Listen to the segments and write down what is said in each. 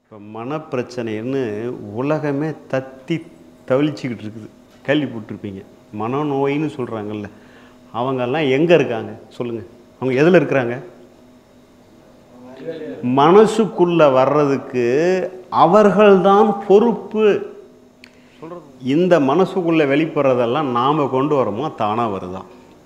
இப்போ மனப்பிரச்சனைன்னு உலகமே தத்தி தவிழிச்சிக்கிட்டு இருக்குது. கேள்விப்பட்டிருப்பீங்க. மனநோயின்னு சொல்கிறாங்கல்ல, அவங்கெல்லாம் எங்கே இருக்காங்க சொல்லுங்கள்? அவங்க எதில் இருக்கிறாங்க? மனசுக்குள்ளே வர்றதுக்கு அவர்கள்தான் பொறுப்பு. இந்த மனசுக்குள்ளே வெளிப்படுறதெல்லாம் நாம் கொண்டு வரோமோ தானாக வருதா?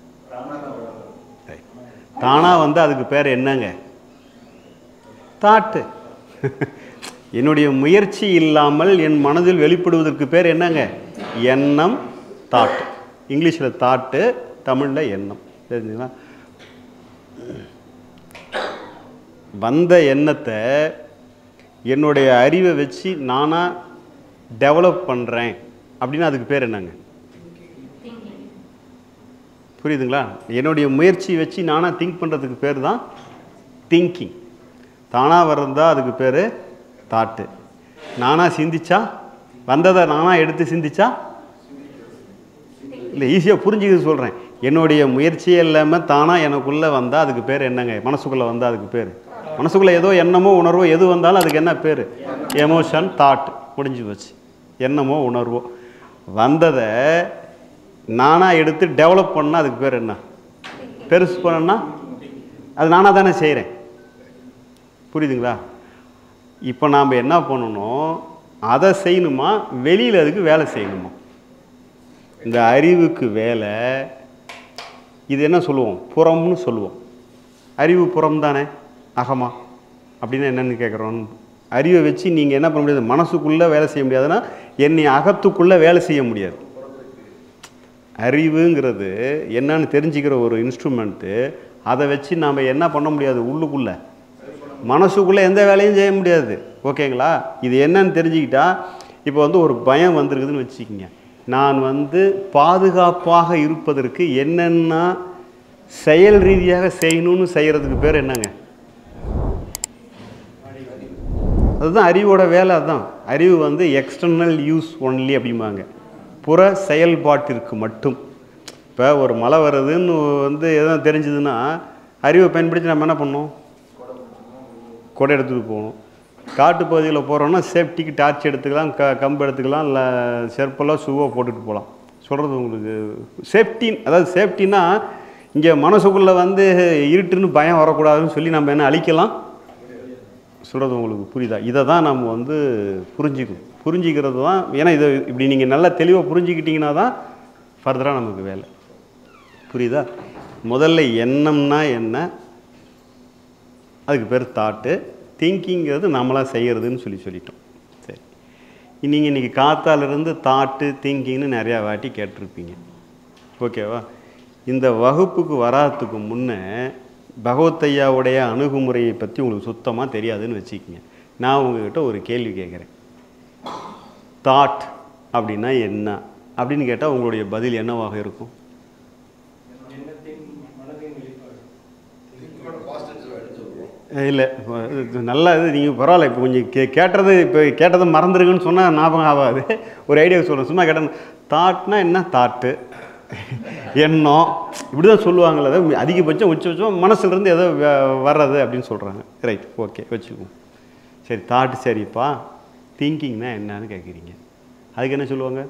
தானாக வந்து அதுக்கு பேர் என்னங்க? தாட்டு. என்னுடைய முயற்சி இல்லாமல் என் மனதில் வெளிப்படுவதற்கு பேர் என்னங்க? எண்ணம். தாட்டு. இங்கிலீஷில் தாட்டு, தமிழில் எண்ணம். தெரிஞ்சுங்களா? வந்த எண்ணத்தை என்னுடைய அறிவை வச்சு நானாக டெவலப் பண்ணுறேன் அப்படின்னா அதுக்கு பேர் என்னங்க? புரியுதுங்களா? என்னுடைய முயற்சி வச்சு நானாக திங்க் பண்ணுறதுக்கு பேர் தான் திங்கிங். தானாக வர்றதா அதுக்கு பேர் தாட்டு. நானாக சிந்திச்சா, வந்ததை நானாக எடுத்து சிந்திச்சா, இல்லை ஈஸியாக புரிஞ்சுக்கிது சொல்கிறேன். என்னுடைய முயற்சியே இல்லாமல் தானாக எனக்குள்ளே வந்தால் அதுக்கு பேர் என்னங்க? மனசுக்குள்ளே வந்தால் அதுக்கு பேர், மனசுக்குள்ளே ஏதோ எண்ணமோ உணர்வோ எது வந்தாலும் அதுக்கு என்ன பேர்? எமோஷன். தாட். முடிஞ்சு போச்சு. எண்ணமோ உணர்வோ வந்ததை நானாக எடுத்து டெவலப் பண்ணால் அதுக்கு பேர் என்ன? பெருசு பண்ணா அது நானாக தானே செய்கிறேன். புரியுதுங்களா? இப்போ நாம் என்ன பண்ணணும்? அதை செய்யணுமா, வெளியில் அதுக்கு வேலை செய்யணுமா? இந்த அறிவுக்கு வேலை இது என்ன சொல்லுவோம்? புறம்னு சொல்லுவோம். அறிவு புறம் தானே, அகமா அப்படின்னா என்னென்னு கேட்குறோம். அறிவை வச்சு நீங்கள் என்ன பண்ண முடியாது? மனசுக்குள்ளே வேலை செய்ய முடியாதுன்னா என்னை அகத்துக்குள்ளே வேலை செய்ய முடியாது. அறிவுங்கிறது என்னன்னு தெரிஞ்சுக்கிற ஒரு இன்ஸ்ட்ருமெண்ட்டு. அதை வச்சு நாம் என்ன பண்ண முடியாது? உள்ளுக்குள்ளே மனசுக்குள்ளே எந்த வேலையும் செய்ய முடியாது. ஓகேங்களா? இது என்னன்னு தெரிஞ்சுக்கிட்டா, இப்போ வந்து ஒரு பயம் வந்திருக்குதுன்னு வச்சுக்கிங்க. நான் வந்து பாதுகாப்பாக இருப்பதற்கு என்னென்ன செயல் ரீதியாக செய்யணும்னு செய்கிறதுக்கு பேர் என்னங்க? அதுதான் அறிவோட வேலை. அதுதான் அறிவு வந்து எக்ஸ்டர்னல் யூஸ் ஒன்லி அப்படிம்பாங்க, புற செயல்பாட்டிற்கு மட்டும். இப்போ ஒரு மழை வருதுன்னு வந்து எதுவும் தெரிஞ்சுதுன்னா அறிவை பயன்படுத்தி நம்ம என்ன பண்ணோம்? கொடை எடுத்துகிட்டு போகணும். காட்டு பகுதியில் போகிறோன்னா சேஃப்டிக்கு டார்ச் எடுத்துக்கலாம், கம்பு எடுத்துக்கலாம், இல்லை செருப்பெல்லாம் ஷூவோ போட்டுட்டு போகலாம். சொல்கிறது உங்களுக்கு சேஃப்டி. அதாவது சேஃப்டின்னா இங்கே மனசுக்குள்ளே வந்து இருட்டுன்னு பயம் வரக்கூடாதுன்னு சொல்லி நம்ம என்ன அழிக்கலாம்? சொல்கிறது உங்களுக்கு புரியுதா? இதை தான் நம்ம வந்து புரிஞ்சுக்கணும். புரிஞ்சிக்கிறது தான். ஏன்னா இதை இப்படி நீங்கள் நல்லா தெளிவாக புரிஞ்சுக்கிட்டிங்கன்னா தான் ஃபர்தராக நமக்கு வேலை. புரியுதா? முதல்ல எண்ணம்னா என்ன? அதுக்கு பேர் தாட்டு. திங்கிங்கிறது நம்மளாக செய்கிறதுன்னு சொல்லிட்டோம். சரி, நீங்கள் இன்றைக்கி காத்தாலிருந்து தாட்டு திங்கிங்னு நிறையா வாட்டி கேட்டிருப்பீங்க. ஓகேவா? இந்த வகுப்புக்கு வராதுக்கு முன்னே பகவத்தையாவுடைய அணுகுமுறையை பற்றி உங்களுக்கு சுத்தமாக தெரியாதுன்னு வச்சுக்கிங்க. நான் உங்கள்கிட்ட ஒரு கேள்வி கேட்குறேன். தாட் அப்படின்னா என்ன அப்படின்னு கேட்டால் உங்களுடைய பதில் என்னவாக இருக்கும்? இல்லை, நல்லா இது நீங்கள் பரவாயில்ல. இப்போ கொஞ்சம் கேட்டது, இப்போ கேட்டதை மறந்துருக்குன்னு சொன்னால் ஞாபகம் ஆகாது. ஒரு ஐடியாவுக்கு சொல்கிறேன். சும்மா கேட்டேன். தாட்னா என்ன? தாட்டு, எண்ணம், இப்படி தான் சொல்லுவாங்களே. அதாவது அதிகபட்சம் உச்சபட்சம் மனசுலேருந்து ஏதோ வர்றது அப்படின்னு சொல்கிறாங்க. ரைட், ஓகே, வச்சுக்குவோம். சரி, தாட்டு சரிப்பா. திங்கிங்னா என்னன்னு கேட்குறீங்க. அதுக்கு என்ன சொல்லுவாங்க?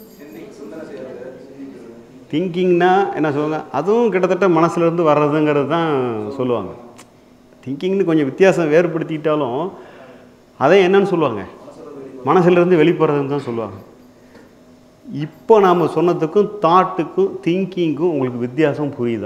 திங்கிங்னா என்ன சொல்லுவாங்க? அதுவும் கிட்டத்தட்ட மனசுலேருந்து வர்றதுங்கிறது தான் சொல்லுவாங்க. திங்கிங்னு கொஞ்சம் வித்தியாசம் வேறுபடுத்திக்கிட்டாலும் அதை என்னன்னு சொல்லுவாங்க? மனசுலேருந்து வெளிப்படுறதுன்னு தான் சொல்லுவாங்க. இப்போ நாம் சொன்னதுக்கும் தாட்டுக்கும் திங்கிங்கும் உங்களுக்கு வித்தியாசம் புரியுதா?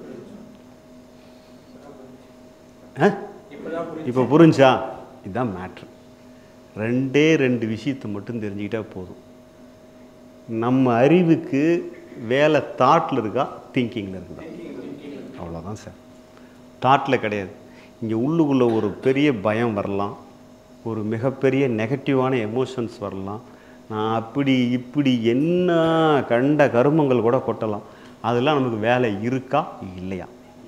இப்போ புரிஞ்சா? இதுதான் மேட்ரு. ரெண்டு விஷயத்தை மட்டும் தெரிஞ்சுக்கிட்டால் போதும். நம்ம அறிவுக்கு வேலை தாட்டில் இருக்கா, திங்கிங்கில் இருக்குதா? அவ்வளோதான் சார். தாட்டில் கிடையாது. இங்கே உள்ளுக்குள்ளே ஒரு பெரிய பயம் வரலாம், ஒரு மிகப்பெரிய நெகட்டிவான எமோஷன்ஸ் வரலாம், நான் அப்படி இப்படி என்ன கண்ட கருமங்கள் கூட கொட்டலாம். அதெல்லாம் நமக்கு வேலை இருக்கா இல்லையா?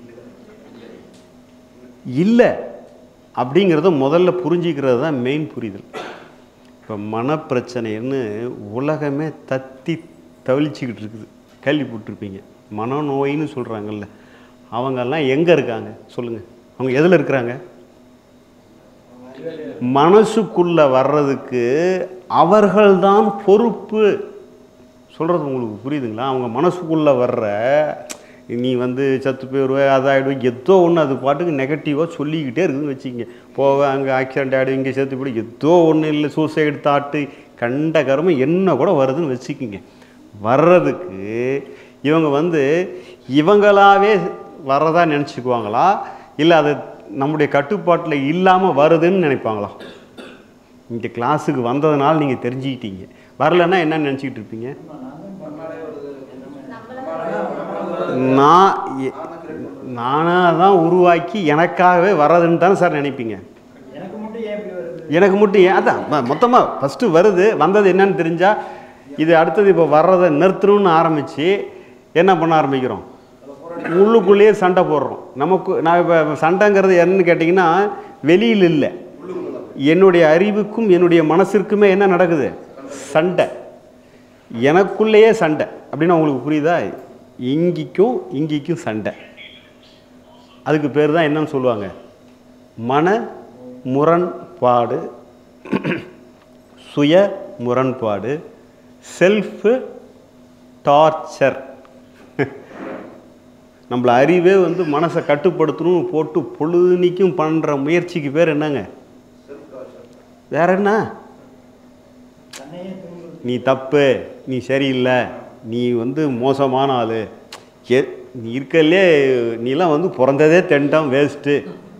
இல்லை அப்படிங்கிறத முதல்ல புரிஞ்சிக்கிறது தான் மெயின் புரிதல். இப்போ மனப்பிரச்சனைன்னு உலகமே தத்தி தவிழிச்சிக்கிட்டு இருக்குது. கேள்விப்பட்டிருப்பீங்க. மனநோயின்னு சொல்கிறாங்கல்ல, அவங்கெல்லாம் எங்கே இருக்காங்க சொல்லுங்கள்? அவங்க எதில் இருக்கிறாங்க? மனசுக்குள்ளே வர்றதுக்கு அவர்கள்தான் பொறுப்பு. சொல்கிறது உங்களுக்கு புரியுதுங்களா? அவங்க மனசுக்குள்ளே வர்ற நீ வந்து சத்து போயிடுவ அதாகிடுவேன் ஏதோ ஒன்று அது பாட்டுக்கு நெகட்டிவாக சொல்லிக்கிட்டே இருக்குதுன்னு வச்சுக்கிங்க. போக அங்கே ஆக்சிடென்ட் ஆகிடும், இங்கே செத்து போய்டும், ஏதோ ஒன்று இல்லை சூசைடு தாட்டு கண்ட கருமை என்ன கூட வருதுன்னு வச்சுக்கிங்க. வர்றதுக்கு இவங்க வந்து இவங்களாவே வர்றதா நினச்சிக்குவாங்களா, இல்லை அது நம்முடைய கட்டுப்பாட்டில் இல்லாமல் வருதுன்னு நினைப்பாங்களா? இங்கே கிளாஸுக்கு வந்ததுனால நீங்கள் தெரிஞ்சுக்கிட்டீங்க. வரலைன்னா என்ன நினச்சிக்கிட்டு இருப்பீங்க? நானாக தான் உருவாக்கி எனக்காகவே வர்றதுன்னு தானே சார் நினைப்பீங்க. எனக்கு மட்டும் ஏன் அதான் மொத்தமாக ஃபஸ்ட்டு வருது, வந்தது என்னன்னு தெரிஞ்சால் இது அடுத்தது இப்போ வர்றதை நிறுத்தணும்னு ஆரம்பித்து என்ன பண்ண ஆரம்பிக்கிறோம்? உள்ளுக்குள்ளேயே சண்டை போடுறோம். நமக்கு நான் இப்போ சண்டைங்கிறது என்னன்னு கேட்டிங்கன்னா வெளியில் இல்லை, என்னுடைய அறிவுக்கும் என்னுடைய மனசிற்குமே என்ன நடக்குது? சண்டை. எனக்குள்ளேயே சண்டை அப்படின்னா உங்களுக்கு புரியுதா? இங்கிக்கும் சண்டை. அதுக்கு பேர் தான் என்னன்னு சொல்லுவாங்க? மன முரண்பாடு, சுய முரண்பாடு, செல்ஃப் டார்ச்சர். நம்மளை அறிவே வந்து மனசை கட்டுப்படுத்தணும் போட்டு பொழுதுனிக்கும் பண்ணுற முயற்சிக்கு பேர் என்னங்க? வேற என்ன? நீ தப்பு, நீ சரியில்லை, நீ வந்து மோசமான ஆள், நீ இருக்கலே நீலாம் வந்து பிறந்ததே தெண்டம் வேஸ்ட்டு,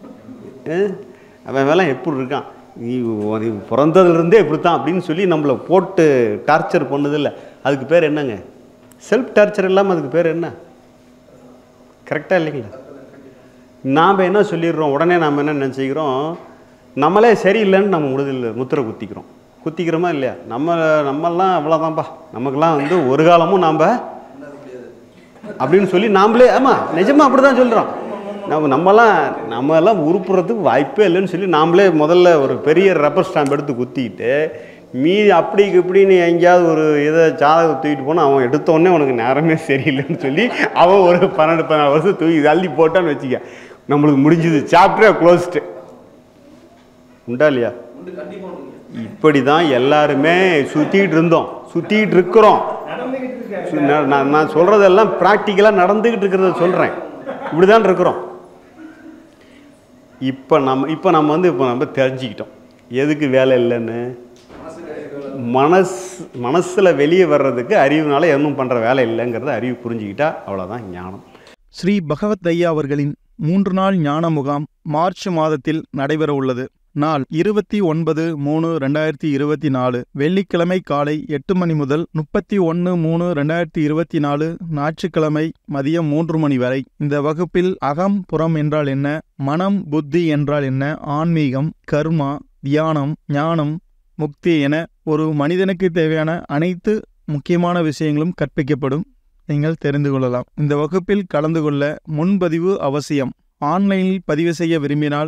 அவன் வேலை எப்படி இருக்கான், நீ பிறந்ததுலேருந்தே இப்படி தான் அப்படின்னு சொல்லி நம்மளை போட்டு டார்ச்சர் பண்ணுதில்ல, அதுக்கு பேர் என்னங்க? செல்ஃப் டார்ச்சர் இல்லாமல் அதுக்கு பேர் என்ன? கரெக்டாக இல்லைங்களா? நாம் என்ன சொல்லிடுறோம், உடனே நாம் என்ன நினச்சிக்கிறோம், நம்மளே சரியில்லைன்னு நம்ம முத்திரை குத்திக்கிறோமா இல்லையா? நம்மெல்லாம் அவ்வளோதான்ப்பா, நமக்கெல்லாம் வந்து ஒரு காலமும் நாம் அப்படின்னு சொல்லி நாம்ளே, ஆமாம் நிஜமாக அப்படி தான் சொல்கிறோம். நம்மெல்லாம் உருப்புறதுக்கு வாய்ப்பே இல்லைன்னு சொல்லி நாம்ளே முதல்ல ஒரு பெரிய ரப்பர் ஸ்டாம்ப் எடுத்து குத்திக்கிட்டு மீதி அப்படிக்கு இப்படின்னு எங்கேயாவது ஒரு இதை ஜாதகத்தை தூக்கிட்டு போனால் அவன் எடுத்தோடனே உனக்கு நேரமே சரியில்லைன்னு சொல்லி அவன் ஒரு 12-14 வருஷம் தூக்கி தள்ளி போட்டான்னு வச்சுக்க, நம்மளுக்கு முடிஞ்சுது, சாப்டரே க்ளோஸ்டு. உண்டா இல்லையா? இப்படி தான் எல்லாருமே சுற்றிக்கிட்டு இருக்கிறோம். நான் சொல்கிறதெல்லாம் ப்ராக்டிக்கலாக நடந்துக்கிட்டு இருக்கிறத சொல்கிறேன். இப்படி தான் இருக்கிறோம். இப்போ நம்ம வந்து நம்ம தெரிஞ்சுக்கிட்டோம் எதுக்கு வேலை இல்லைன்னு. மனசில் வெளியே வர்றதுக்கு அறிவுனால எதுவும் பண்ணுற வேலை இல்லைங்கிறத அறிவு புரிஞ்சுக்கிட்டா அவ்வளோதான் ஞானம். ஸ்ரீ பகவத் ஐயா அவர்களின் 3 நாள் ஞான முகாம் மார்ச் மாதத்தில் நடைபெற உள்ளது. நாள் 29/3/2024 வெள்ளிக்கிழமை காலை 8 மணி முதல் 31/3/2024 ஞாயிற்றுக்கிழமை மதியம் 3 மணி வரை. இந்த வகுப்பில் அகம் புறம் என்றால் என்ன, மனம் புத்தி என்றால் என்ன, ஆன்மீகம், கர்மா, தியானம், ஞானம், முக்தி என ஒரு மனிதனுக்கு தேவையான அனைத்து முக்கியமான விஷயங்களும் கற்பிக்கப்படும். நீங்கள் தெரிந்து கொள்ளலாம். இந்த வகுப்பில் கலந்து கொள்ள முன்பதிவு அவசியம். ஆன்லைனில் பதிவு செய்ய விரும்பினால்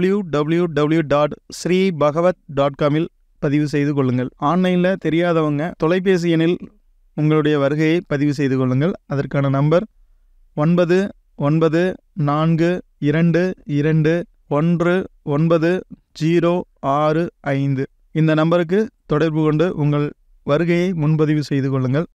www.sreebhagavat.com பதிவு செய்து கொள்ளுங்கள். ஆன்லைனில் தெரியாதவங்க தொலைபேசி எண்ணில் உங்களுடைய வருகையை பதிவு செய்து கொள்ளுங்கள். அதற்கான நம்பர் 9942219065. இந்த நம்பருக்கு தொடர்பு கொண்டு உங்கள் வருகையை முன்பதிவு செய்து கொள்ளுங்கள்.